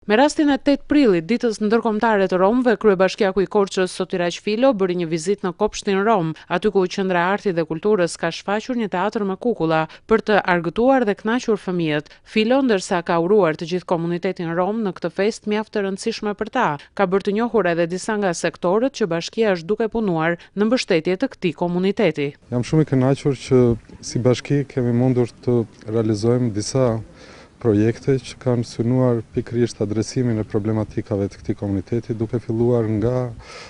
Me rastin e 8 prillit, ditës ndërkombëtare të Romëve, kryebashkiaku i Korçës Sotiraq Filo bëri një vizitë në Kopshtin Rom, aty ku Qendra e Artit dhe Kulturës ka shfaqur një teatër me kukulla për të argëtuar dhe kënaqur fëmijët. Filo, ndërsa ka uruar të gjithë komunitetin rom në këtë festë mjaft të rëndësishme për ta, ka bërë të njohur edhe disa nga sektorët që bashkia është duke punuar në mbështetje të këtij komuniteti. Jam shumë i kënaqur që si bashki kemi mundur të realizojmë disa projekte që kanë synuar pikërisht adresimin e problematikave të këtij komuniteti, duke filluar nga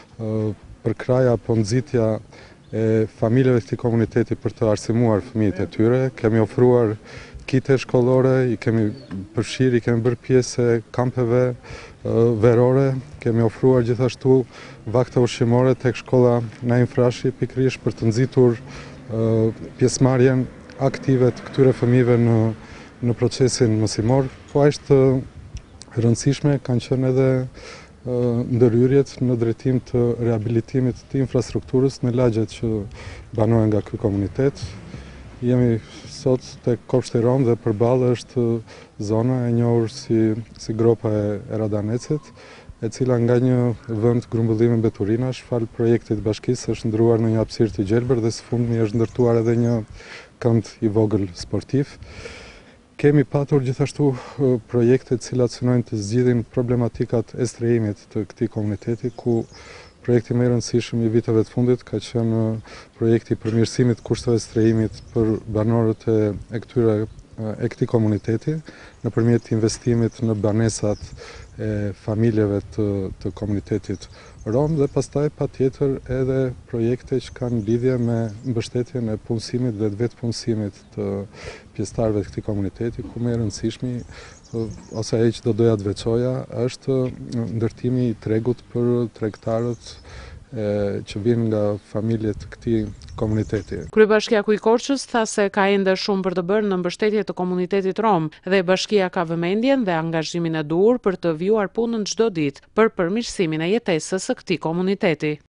përkraja apo nxitja e familjeve të këtij komuniteti për të arsimuar fëmijët e tyre. Kemi ofruar kite shkollore, i kemi bërë pjesë e kampeve verore, kemi ofruar gjithashtu vakte ushqimore tek shkolla Naim Frashi, pikërisht për të nxitur pjesëmarrjen aktive të këtyre fëmijëve në procesin mësimor, po është rëndësishme kanë qenë edhe ndërhyrjet në drejtim të rehabilitimit të infrastrukturës në lagjet që banohen nga ky komunitet. Jemi sot tek Kopshti Rom dhe përballë është zona e njohur si gropa e Radanecit, e cila nga një vend grumbullimi mbeturinash, fal projektit bashkisë është ndruar në një hapësirë të gjelbër dhe së fundmi është ndërtuar edhe një kënd i vogël sportiv. Kemi patur gjithashtu projekte të cilat synojnë të zgjidhin problematikat e strehimit të këtij komuniteti, ku projekti më i rëndësishëm i viteve të fundit ka qenë projekti i përmirësimit të kushteve të strehimit për banorët e këtij komuniteti nëpërmjet investimit në banesat e familjeve të komunitetit rom dhe pastaj patjetër edhe projekte që kanë lidhje me mbështetjen e punësimit dhe vetpunësimit të pjesëtarëve të këtij komuniteti, ku më e rëndësishmi ose ai që do doja të veçoja është ndërtimi i tregut për tregtarët që vinë nga familjet të këtij komuniteti. Kryebashkiaku i Korçës tha se ka ende shumë për të bërë në mbështetje të komunitetit rom dhe bashkia ka vëmendjen dhe angazhimin e duhur për të vjuar punën çdo ditë për përmirësimin e jetesës së këtij komuniteti.